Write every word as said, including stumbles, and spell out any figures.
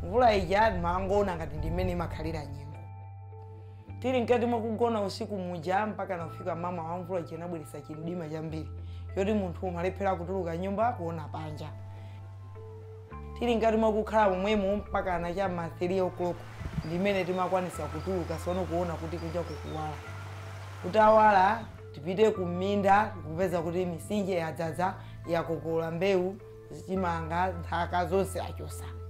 mvula ija mangona ngati ndimene makhalira nyengo. Tili nkati mwakugona usiku muja mpaka nafika mama wa mvula ija inabweretsa chimdima chambiri yoti munthu umalephera kutuluka nyumba kuona panja. Tili nkati mwakukhala momwemo mpaka anacha ma three o'clock ndimene timakwanisa kutuluka sono kuona kuti kunja kukuwala. Kutawala tipite kuminda kupeza kuti misinje yadzaza yakokola mbewu zichimanga nthaka zonse achosa.